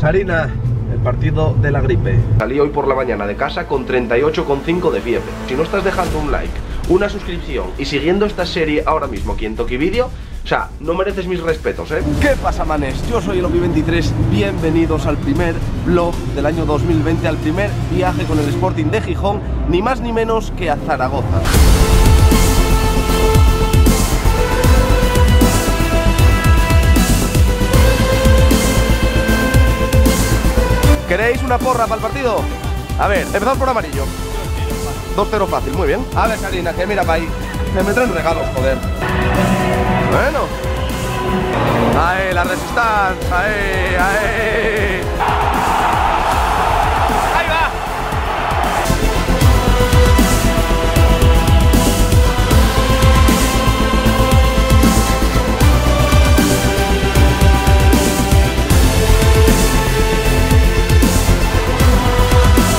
Sarina, el partido de la gripe. Salí hoy por la mañana de casa con 38,5 de fiebre. Si no estás dejando un like, una suscripción y siguiendo esta serie ahora mismo aquí en Toki Video, o sea, no mereces mis respetos, ¿eh? ¿Qué pasa, manes? Yo soy el Opi23. Bienvenidos al primer vlog del año 2020, al primer viaje con el Sporting de Gijón, ni más ni menos que a Zaragoza. ¿Queréis una porra para el partido? A ver, empezamos por amarillo. 2-0 fácil, muy bien. A ver, Sarina, que mira para ahí. Que me traen regalos, joder. Bueno. Ahí, la resistencia. Ahí, ahí.